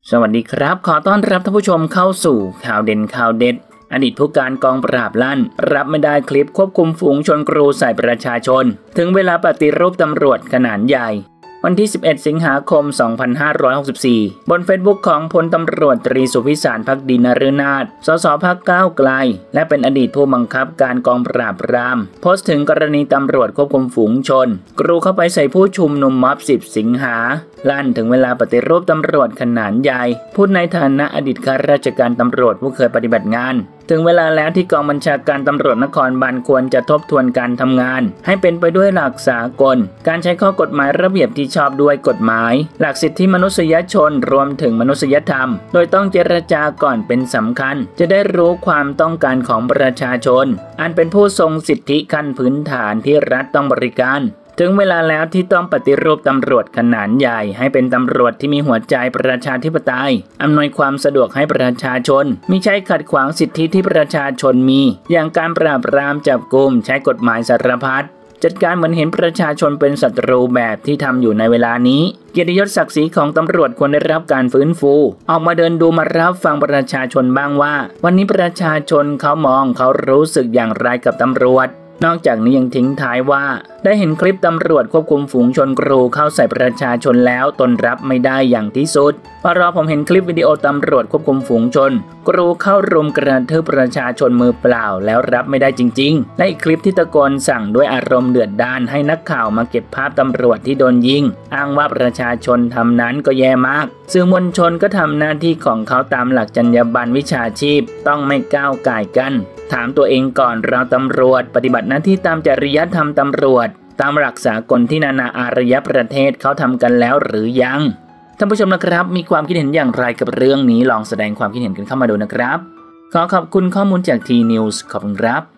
สวัสดีครับขอต้อนรับท่านผู้ชมเข้าสู่ข่าวเด่นข่าวเด็ดอดีตผู้การกองปราบลั่นรับไม่ได้คลิปควบคุมฝูงชนกรูใส่ประชาชนถึงเวลาปฏิรูปตำรวจขนาดใหญ่วันที่ 11 สิงหาคม 2564 บนเฟซบุ๊กของพลตำรวจตรีสุพิสารภักดีนฤนาถ สสพรรคก้าวไกลและเป็นอดีตผู้บังคับการกองปราบปรามโพสต์ถึงกรณีตำรวจควบคุมฝูงชนกรูเข้าไปใส่ผู้ชุมนุมม็อบ 10 สิงหาลั่นถึงเวลาปฏิรูปตำรวจขนาดใหญ่พูดในฐานะอดีตข้าราชการตำรวจผู้เคยปฏิบัติงานถึงเวลาแล้วที่กองบัญชาการตำรวจนครบาลควรจะทบทวนการทำงานให้เป็นไปด้วยหลักสากลการใช้ข้อกฎหมายระเบียบที่ชอบด้วยกฎหมายหลักสิทธิมนุษยชนรวมถึงมนุษยธรรมโดยต้องเจรจาก่อนเป็นสำคัญจะได้รู้ความต้องการของประชาชนอันเป็นผู้ทรงสิทธิขั้นพื้นฐานที่รัฐต้องบริการถึงเวลาแล้วที่ต้องปฏิรูปตำรวจขนาดใหญ่ให้เป็นตำรวจที่มีหัวใจประชาธิปไตยอำนวยความสะดวกให้ประชาชนมิใช่ขัดขวางสิทธิที่ประชาชนมีอย่างการปราบปรามจับกุมใช้กฎหมายสารพัดจัดการเหมือนเห็นประชาชนเป็นศัตรูแบบที่ทำอยู่ในเวลานี้เกียรติยศศักดิ์ศรีของตำรวจควรได้รับการฟื้นฟูออกมาเดินดูมารับฟังประชาชนบ้างว่าวันนี้ประชาชนเขามองเขารู้สึกอย่างไรกับตำรวจนอกจากนี้ยังทิ้งท้ายว่าได้เห็นคลิปตำรวจควบคุมฝูงชนกรูเข้าใส่ประชาชนแล้วตนรับไม่ได้อย่างที่สุดพอผมเห็นคลิปวิดีโอตำรวจควบคุมฝูงชนกรูเข้ารุมกระทืบประชาชนมือเปล่าแล้วรับไม่ได้จริงๆและอีกคลิปที่ตะโกนสั่งด้วยอารมณ์เดือดดาลให้นักข่าวมาเก็บภาพตำรวจที่โดนยิงอ้างว่าประชาชนทำนั้นก็แย่มากสื่อมวลชนก็ทำหน้าที่ของเขาตามหลักจรรยาบรรณวิชาชีพต้องไม่ก้าวก่ายกันถามตัวเองก่อนเราตำรวจปฏิบัติหน้าที่ตามจริยธรรมตำรวจตามหลักสากลที่นานาอารยประเทศเขาทำกันแล้วหรือยังท่านผู้ชมนะครับมีความคิดเห็นอย่างไรกับเรื่องนี้ลองแสดงความคิดเห็นกันเข้ามาดูนะครับขอขอบคุณข้อมูลจาก T News ขอบคุณครับ